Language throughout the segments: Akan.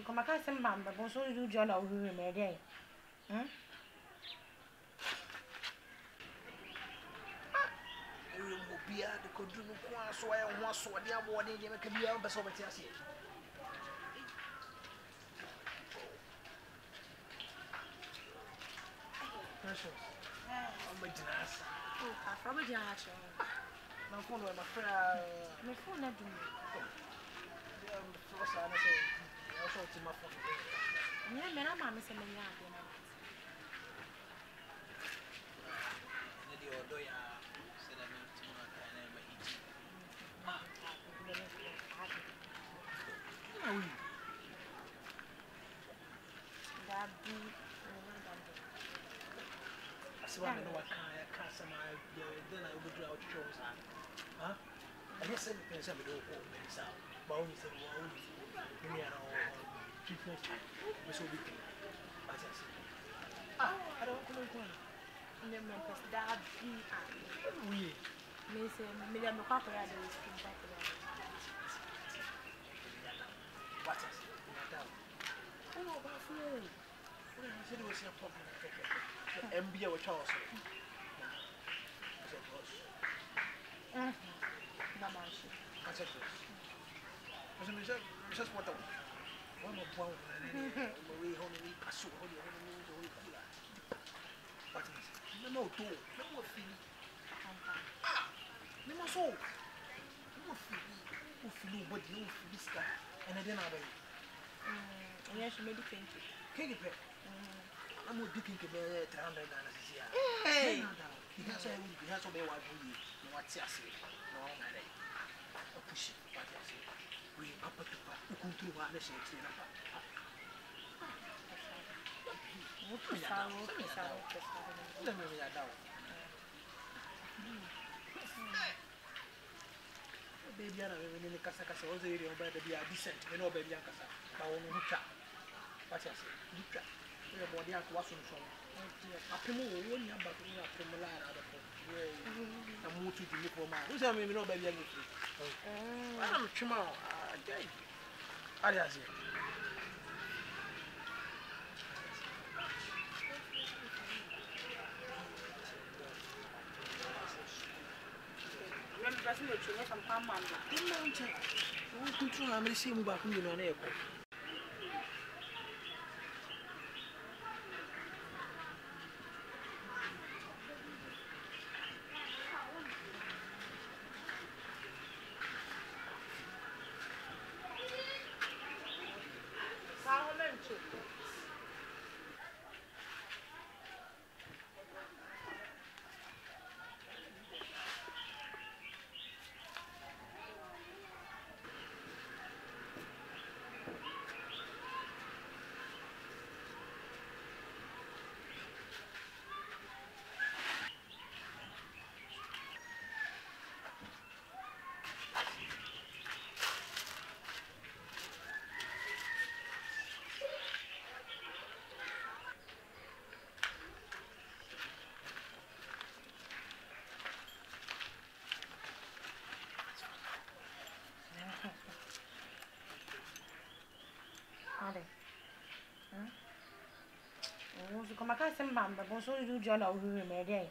so come can say mamba but so you join our room again. Bia the could do so I want so the morning you can be on the Soviet. Precious. I'm a genius. Oh, I probably just my phone with my friend. my phone not doing. First, I say, also to my phone. Yeah, man, I'm missing me. So I know what can't some then I would draw shows. Huh? I guess I can say, but only say, Miss O'Beacon. I don't know. Remember, that We Miss Milliam Papa, I do what is it? Oh, Buffalo. I said it was your problem. MBA with Charles. I said, just what the one of one way home and pass over the cooler. What is it? No, two, no more feeling. No more soul. No more feeling, but you feel this guy. And I didn't have it. Yes, you made it think it. Can't get I'm not thinking about 300 here. Hey, he has a way what's your say? No, I push it. What I say? We papa to papa, who come through one shake. Let me read out. Baby, I'm in the Casacasa, also, by the decent, you know, baby, Ancasa. I won't look at what I say. Look at your body at what's on the phone. I come over one number to me up from the line out of it. I'm moving to the Nipple man. Who's I mean, no baby, I'm tomorrow. I see. I'm the same back in an airport. So come can say mamba but so you join our room again.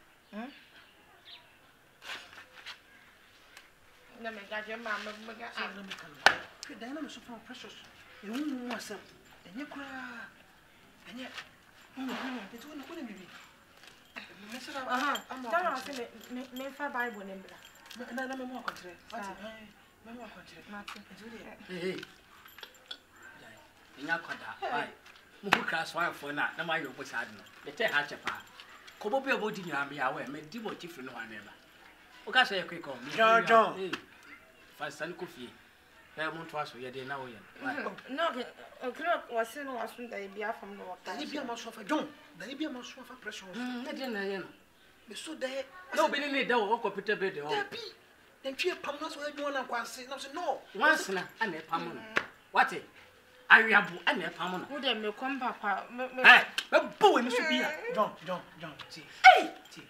No, me got your mamma. The dynamics of our precious. You won't want some. And you cry. And yet, it's one of the baby. Don't say me for Bible number. And I'm more country. Mamma country. Hey. Inakoda. Muhu class 1 for na my yobo sadno. The te hachepa. Kobo be about in your away, me dibo tifri no aneba. Oka say quick on. John. Fast and coffee. I want to ask you de na we. No, clock was seen was from the Bia from the water. There be a mouse of John. There be a mouse of pressure. Me so there. No be need that o computer bed o. There be. Then fear pamas where you want to say no. Once na ane pamono. What it? Ariabu ane pamono. Who dem me come papa. Eh, me bo we so bia. John. Hey.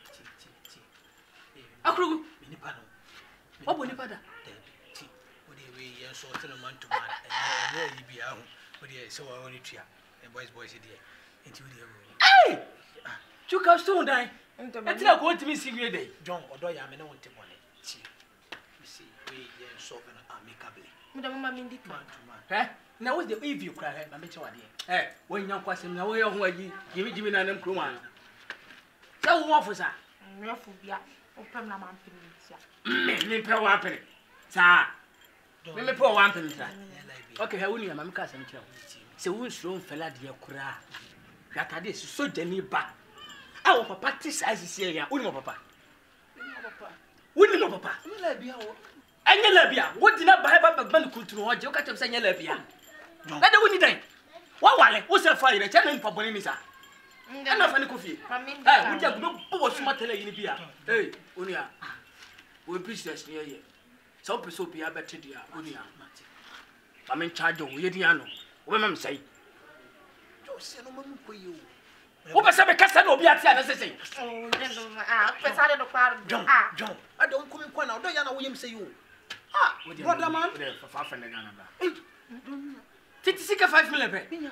Akrugu. Me ni pa no. Obo ni pada. So man to man, and you be out. dear, so I only tria. And boys, dear. Into the Hey! You can stone die. Until I go to me sing your day. John, or do I am no one to money. See, you see, we solve an amicably. Madam Mindy, Man to man. Eh? Now, what's the if you cry? I bet you are dear. Eh, when young question, now we are who give me an crewman. So, officer. Phobia, open my mouth. Me pay 1 penny. Sir, me pour 1 penny. Okay, how will you, Mamma Cassin? So, who's room fella dear cura? That is so Jenny back. Our papa criticizes here, Unimo papa. Unimo papa. And your labia, what did not buy a man could to watch your cat of Sanya Labia? That the winning day. What was a fire, a channel for Bonisa? And a funny coffee. I would have no poor smarter in Libya. Hey, Unia, we'll be near you. So, Pesopia, better dear, Unia. I'm in charge of Yediano. Women say, don't send a woman for you. What was a castle of Yatia? Oh, Pesade of Cloud. John, I don't come in point out. Don't you know William say you? Ah, brother man, for 5 and another. 5 million.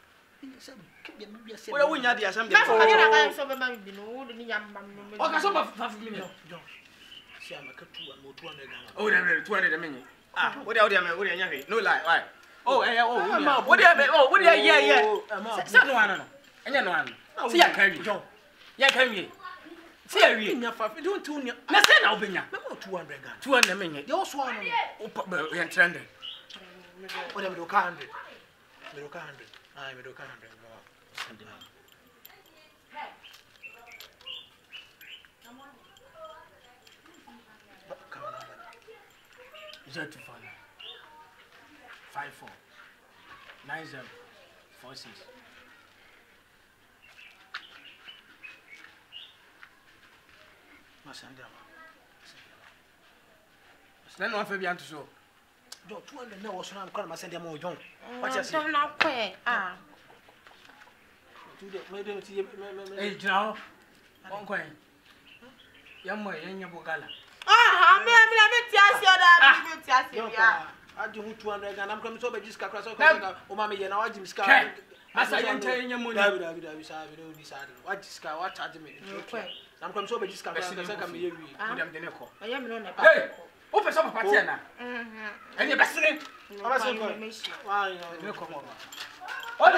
Well, we had the assembly. I saw the man below the young man. Oh, I saw 5 million. See, I'm a cut 200. Oh, there are 200 a minute. Ah, what are you? No lie, why? Oh, what do you mean? Oh, what do you yeah. Son one. And you know, see, I carry John. Yeah, can you? See, I read your 5 don't tune you. Let's say now, Binya. 200 minutes. You also want to be trending. Whatever do 100. I'm a 100. Is that too far? 54 9046. Then one for beyond to show. Don't 200 no, so I'm calling myself more young. What's your not quay? Ah, Hey, Joe, one coin. Young boy, and your bogala. I'm I do 200 and I'm coming to this car. Oh, mammy, and I just car. As I am telling you, what this car, what charge me? I'm coming to this car. I am no. Hey, open some Patiana. And you're best in. Why, come over. Oh,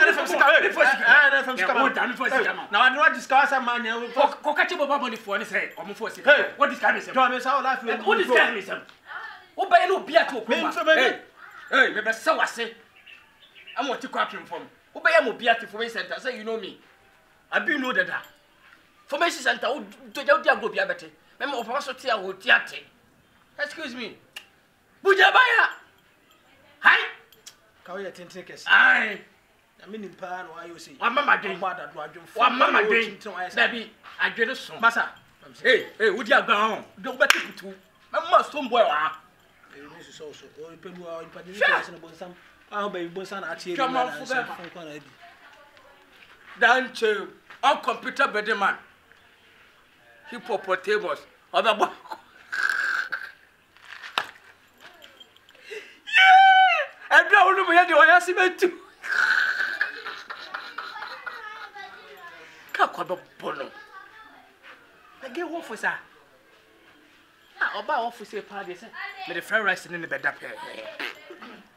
now I do not discuss a man for Cocachable money for any say, or for what is coming? Thomas, our life will what is coming? Oh, by no beer to hey, maybe so I say. I want to crack him from. Oh, by a beer to formation center, say you know me. I've been know that. Formation center, to your dear go be a better. Member of also tear would theatre. Excuse me. Bujabaya. Hi. Can you take us? Aye. I mean, in Pan, why you see? One mamma doing what mamma doing. Baby, I get a song. Massa. Hey, would you have gone? Don't bet it too. I must somewhere. This is also, or people are in particular about some. I'll be Bosan actually. Come on, Dancho, all computer better man. Hippopotamus, other boy. Yeah, and now we have the one too. Bono. I get what for sir. Ah, about officer party, sir. May the fried rice in the bed up here.